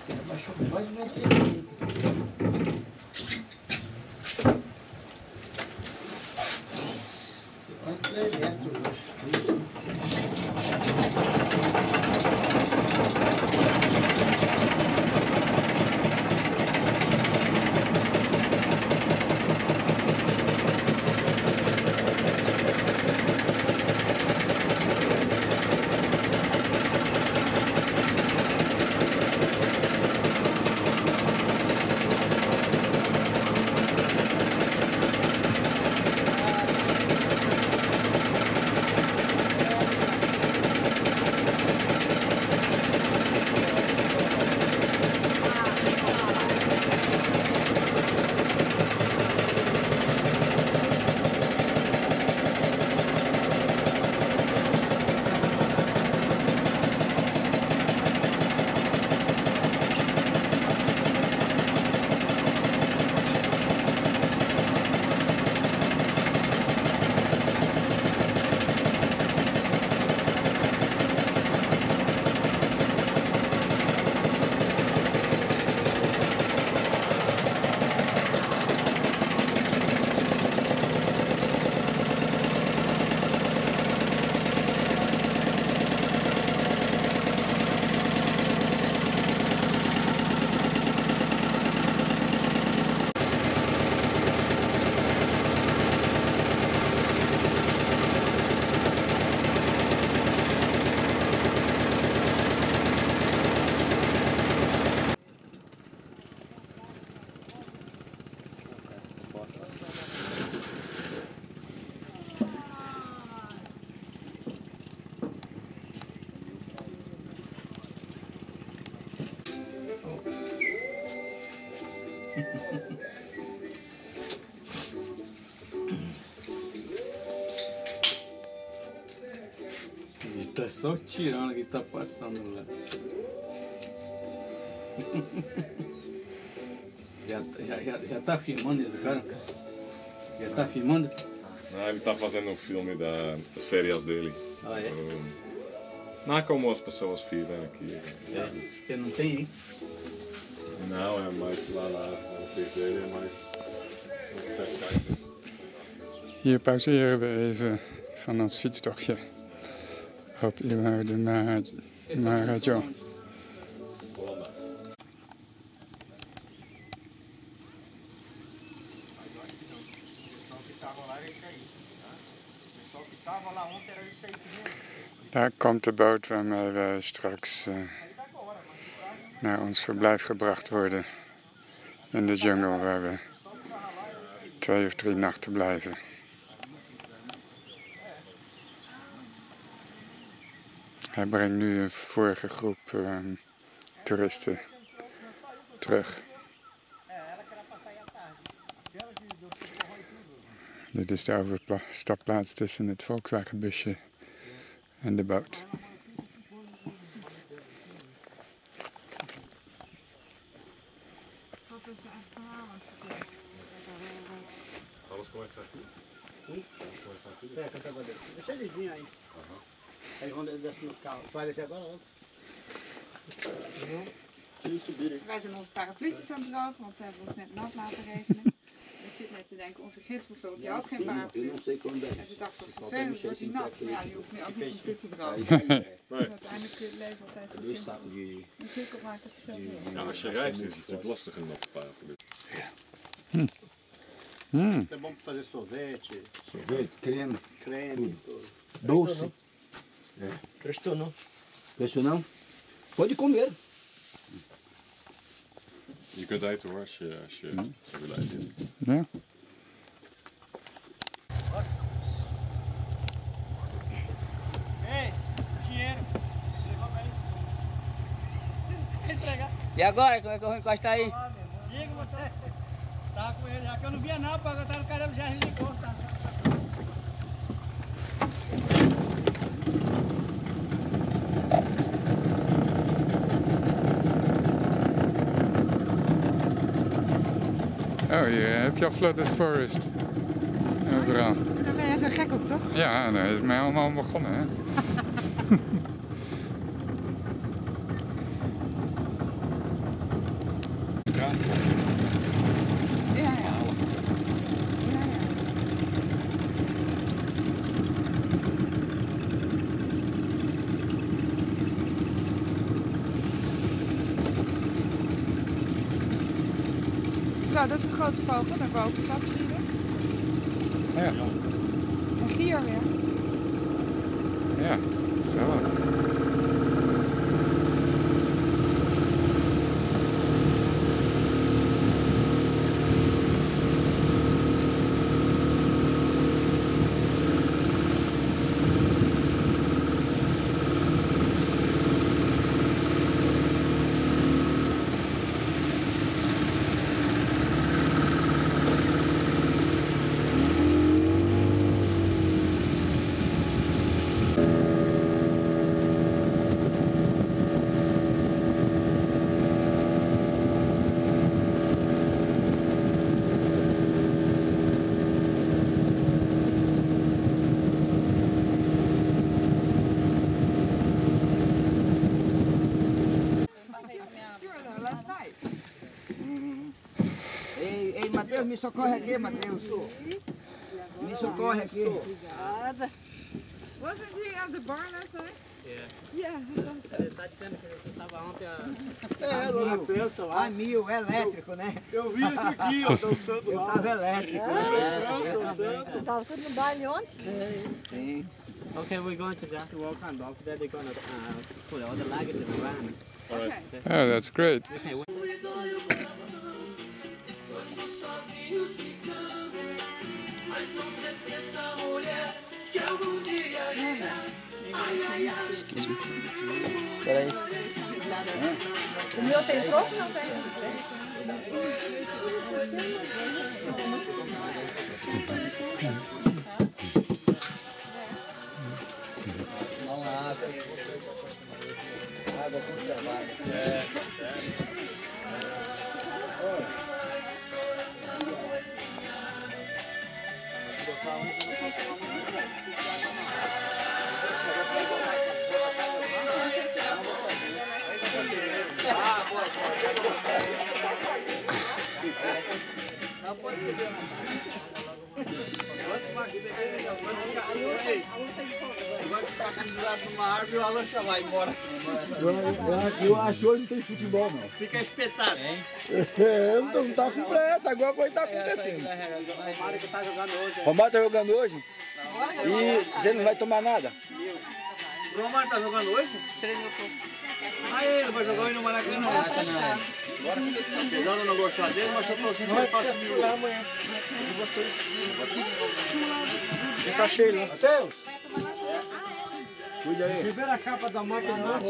Baixou mais um metro aqui. Quase 3 metros hoje. Isso. Ele tá só tirando que tá passando lá. Já tá filmando esse cara? Já tá filmando? Não, ele tá fazendo um filme das férias dele. Ah, é? Não é como as pessoas filmam aqui. É, porque não tem, hein? Não, é mais lá na TV, é mais... Hier pauzeren we even van ons fietstochtje op Ilhar de Maharajo. Daar komt de boot waarmee we straks naar ons verblijf gebracht worden in de jungle, waar we 2 of 3 nachten blijven. Hij brengt nu een vorige groep toeristen terug. Dit is de overstapplaats tussen het Volkswagenbusje en de boot. Alles começa aqui? É, canta pra dentro. Deixa eles virem aí. Aí vão descer no carro. Vai descer agora não? Wij zijn onze parapluutjes aan het drogen, want we hebben ons net nat laten regenen. Ik zit net te denken, onze gids bijvoorbeeld, die had geen paraplu. En ze dacht van vervelend, wordt die nat. Maar ja, die hoeft nu ook niet om te drogen. Dus uiteindelijk kun je het leven altijd zo simpel. Muziek opmaken als je zelf wil. Ja, als je reist is het natuurlijk lastig een natte paraplu. É bom para fazer sorvete. Sorvete, creme. Creme. Doce. É. Prestou não? Prestou não? Pode comer. Je kunt eten hoor, als je wil eten. Ja. Ei, dinheiro. Levanta aí. Entregar. E agora, como é que eu vou encostar aí? Diga, motor. Tava com ele já, que eu não via não, porque eu tava no caramba, já ligou, tá? Oh, hier heb je al Flooded Forest. Overal. Daar ben jij zo gek op, toch? Ja, daar is mij allemaal begonnen, hè. Zo, dat is een grote vogel. Naar boven klappen, zie je dat? Ja. Een gier weer. Ja, zo. Ei, Matheus, me socorre aqui, Matheus. Me socorre aqui. Wasn't he at the bar last night? Yeah. Ele tá dizendo que você estava ontem lá na festa lá. A mil, elétrico, né? Eu vi ele aqui, ó, dançando lá. Tava elétrico. Dançando. Tava tudo no baile ontem? Sim. Okay, we're going to just walk around. After that, they're gonna put all the luggage in the van. Okay. Oh, that's great. Okay. Peraí. O meu tem tronco? Não tem. Vamos lá. Água conservada. Eu acho que hoje não tem futebol, não. Fica espetado. Não tá com pressa, alguma coisa tá acontecendo. O Romário que tá jogando hoje. O Romário tá jogando hoje e você não vai tomar nada. O Romário tá jogando hoje? Ah, ele vai jogar hoje no Maracanã. Apesar de eu não gostar dele, mas eu tô torcendo pra ele faça mil. Amanhã. De vocês. Ele tá cheio, né? Matheus! Cuida aí. Se ver a capa da máquina lá.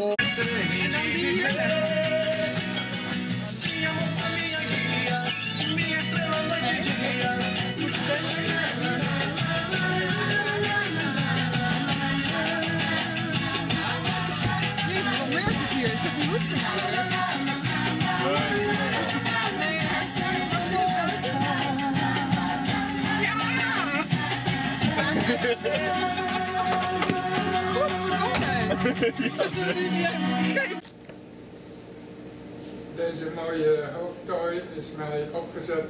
Jezus, wat merkt het hier? Is dat die hoed Deze mooie hoofdtooi is mij opgezet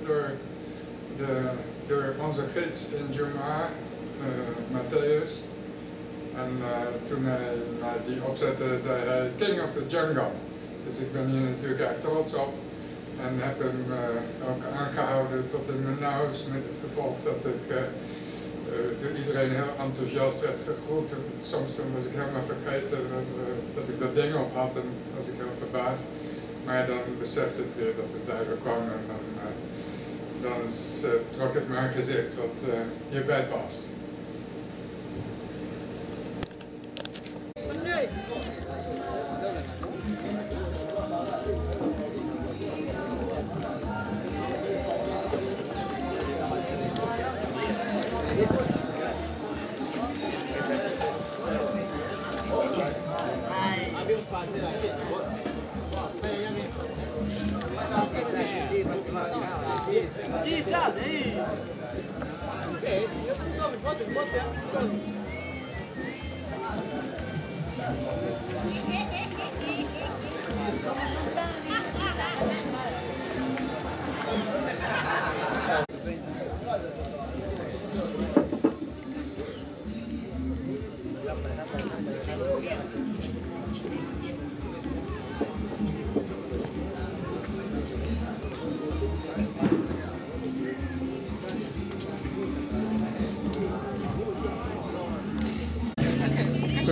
door onze gids in Juma, Matthäus. En toen hij mij die opzette, zei hij King of the Jungle. Dus ik ben hier natuurlijk echt trots op. En heb hem ook aangehouden tot in mijn nauws, met het gevolg dat ik door iedereen heel enthousiast werd gegroet. Soms dan was ik helemaal vergeten dat ik dat ding op had en was ik heel verbaasd. Maar dan besefte ik weer dat het daardoor kwam en dan trok ik mijn gezicht wat hierbij past.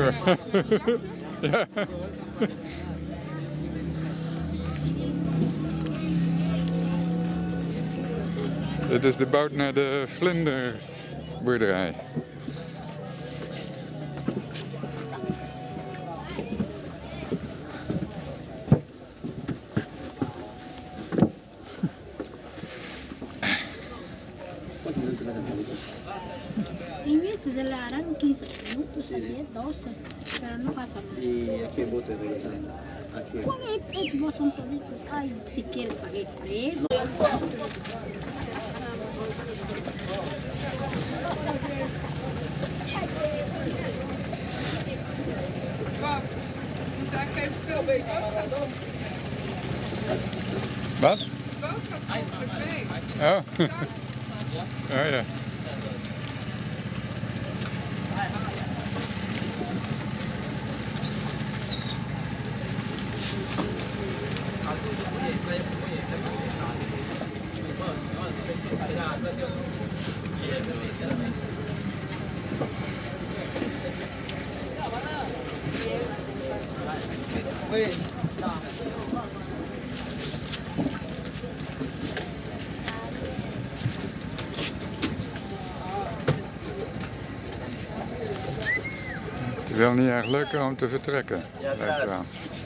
hoor. Ja. Dit is de boot naar de vlinderboerderij. Invece se la harán 15 minutos, 10, 12, pero no pasa nada. ¿Y a qué bote de los aquí? ¿Cuál es? Vos son toditos. Ay, si quieres pagué 3. Daar geeft veel beter. Wat? De boot gaat mogelijk mee. Oh. Oh ja. Het is wel niet erg leuk om te vertrekken, lijkt wel.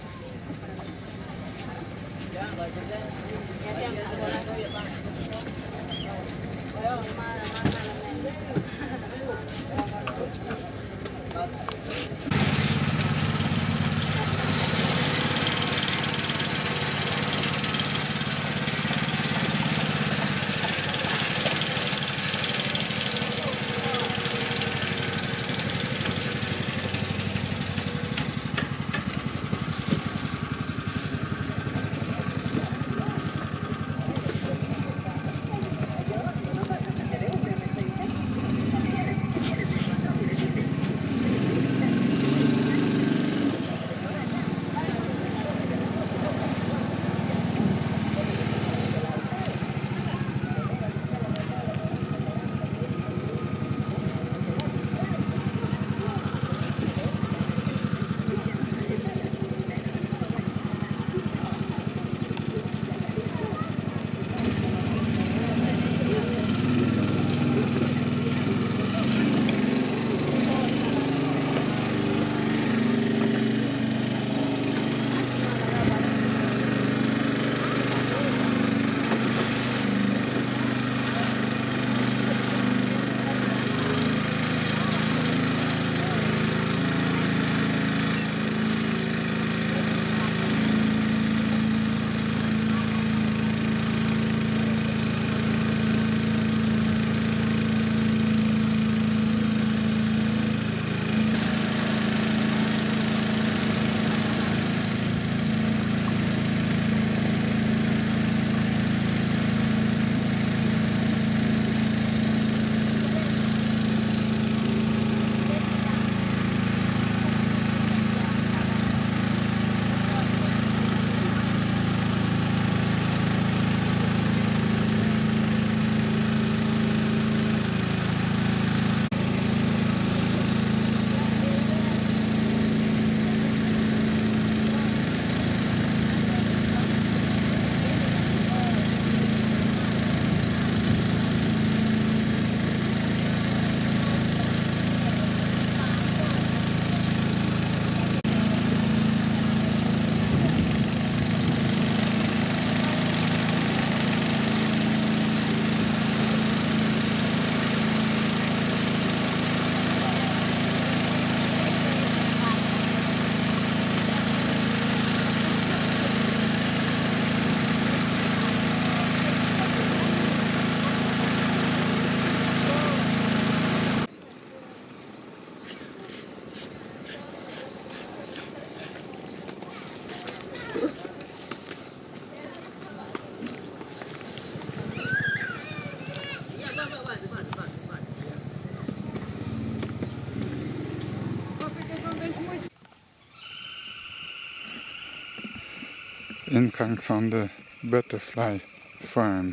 Ingang van de Butterfly Farm.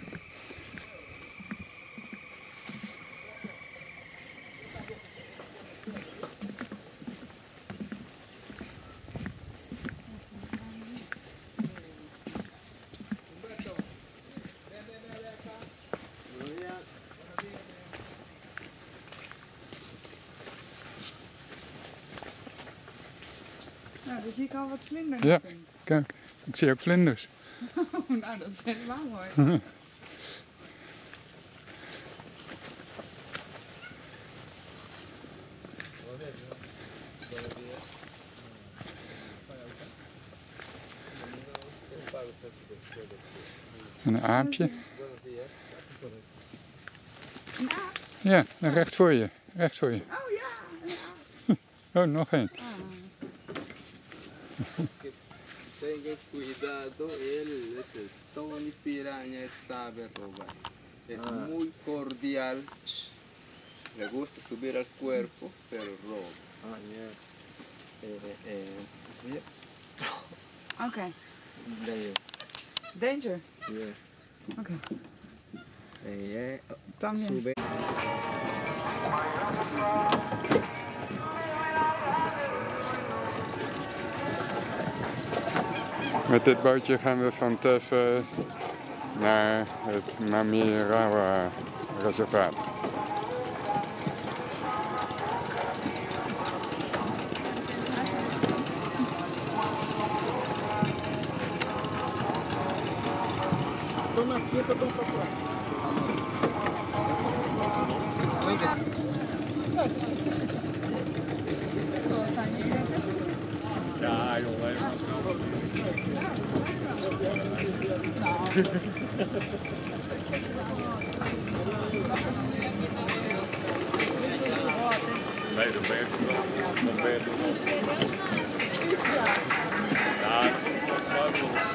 zie ik al wat vlinders. Ja, kijk. Ik zie ook vlinders. Nou, dat is helemaal mooi. Een aapje. Een aap? Ja, recht voor je. Recht voor je. Oh ja, een aap. Oh, nog één. Tenha cuidado, eles estão em piranha, sabe roubar. É muito cordial. Le gusta subir al cuerpo, pero roba. Ah, yeah. Oké. Danger. Danger? Yeah. Oké. También. Sube. Met dit bootje gaan we van Teffen naar het Mamirawa reservaat. Ja, joh, helemaal snel. Nee, dan ben je toch wel. Dan ben je toch wel. Ja, dat is wel.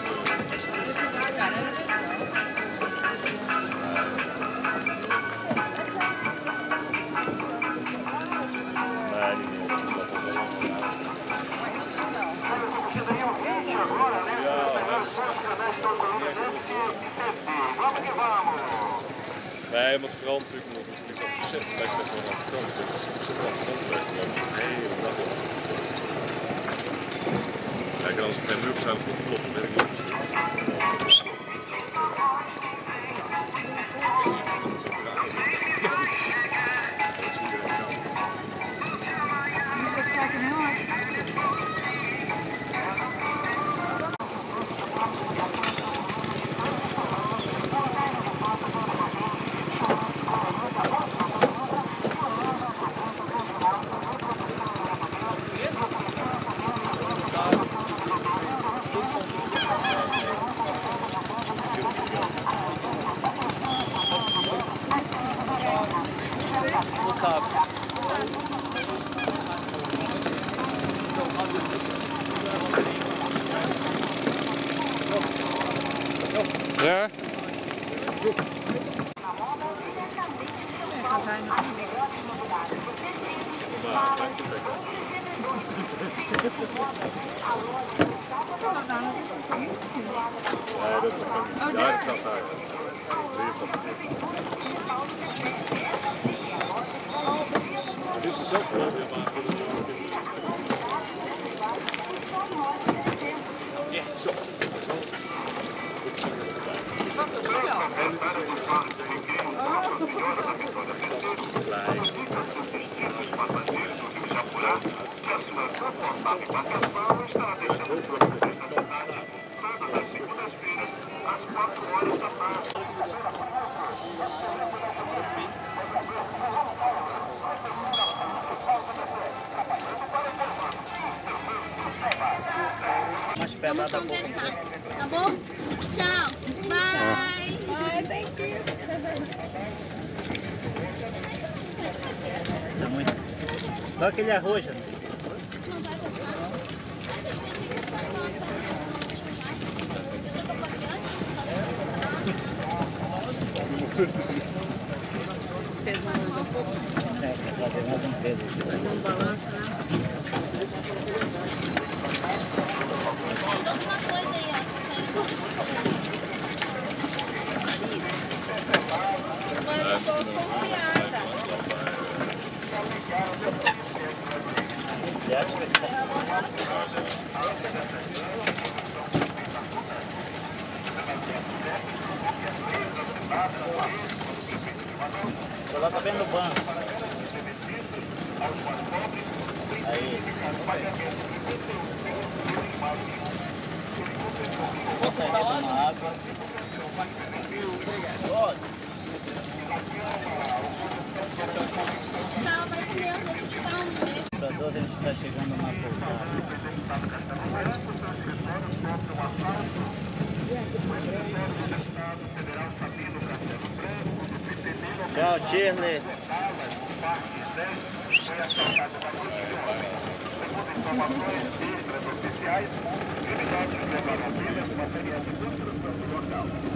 Nee, maar vooral natuurlijk nog een ontzettend lekker van het strand. Het is ontzettend aan het strand geweest. De hele dag op. Kijk, en als ik geen lucht zou goed vlotten, weet ik niet. Ja? Ja, dat staat daar. Dit is zelf wel weer maar voor de echt zo. Vamos conversar, tá bom? Tchau. Bye. Bye, thank you. Só aquele arroz, né? Fazer um balanço, né? Alguma coisa aí, ó. Mas eu tô confiada. Coloca bem no banco. Aí. Posso sair tomar água? Tchau, vai com Deus, deixa eu te dar um beijo. Para 12 a gente está chegando numa pousada. Tchau, Shirley. Informações extraoficiais, unidades de materiais de construção do local.